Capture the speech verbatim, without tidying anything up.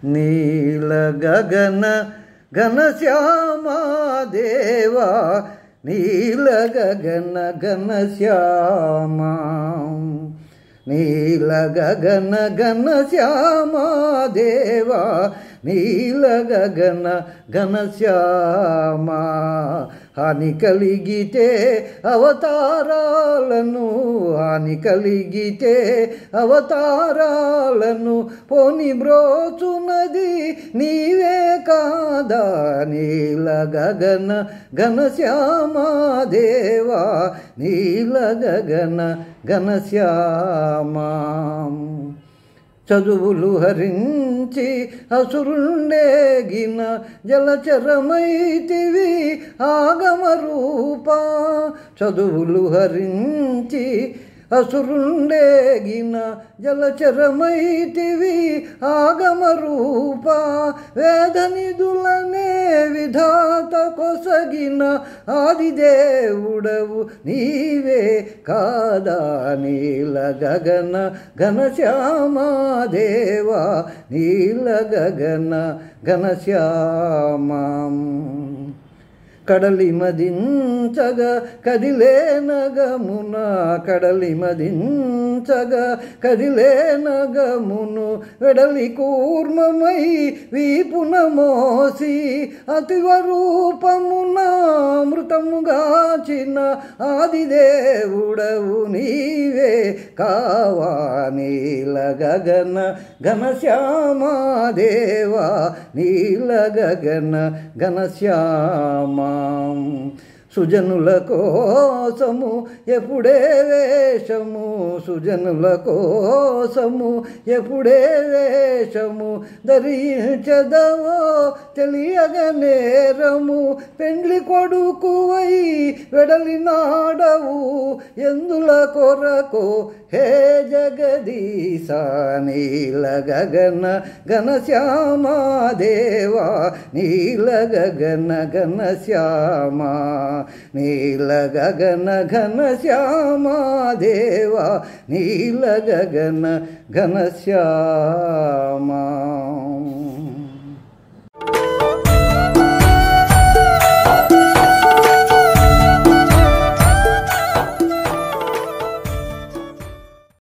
నీల గగన ఘనశ్యామా దేవా నీల గగన ఘనశ్యామా నీల గగన ఘనశ్యామా దేవా నీల గగన ఘనశ్యామా హాని కలిగితే అవతారాలను హాని కలిగితే అవతారాలను పోని బ్రోచునది నీవే కాదా నీల గగన ఘనశ్యామా దేవా నీల గగన ఘనశ్యామా చదువులు హరించి అసురుండేగిన జలచరమైతివి ఆగమరూప చదువులు హరించి అసురుండేగిన జలచరమైతివి ఆగమరూప వేదనిధులనే విధాత కొసగిన ఆదిదేవుడవు నీవే కాదా నీల గగన ఘనశ్యామా దేవా నీల గగన ఘనశ్యామా కడలి మదించగా కదిలే నగమున కడలి మదించగా కదిలే నగమును వెడలి కూర్మమై వీపున మోసి అతివరూపమున అమృతముగాచిన ఆదిదేవుడవు నీవే కావా నీల గగన ఘనశ్యామా దేవా నీల గగన ఘనశ్యామా సుజనుల కోసము ఎప్పుడే వేషము సుజనుల కోసము ఎప్పుడే వేషము ధరించదవో తెలియగ నేరము పెండ్లి కొడుకువై వెడలినాడవు ఎందుల కొరకు హే జగదీశ నీల గగన ఘనశ్యామా దేవా నీల గగన ఘనశ్యామా నీల గగన ఘనశ్యామా దేవా నీల గగన ఘనశ్యామా.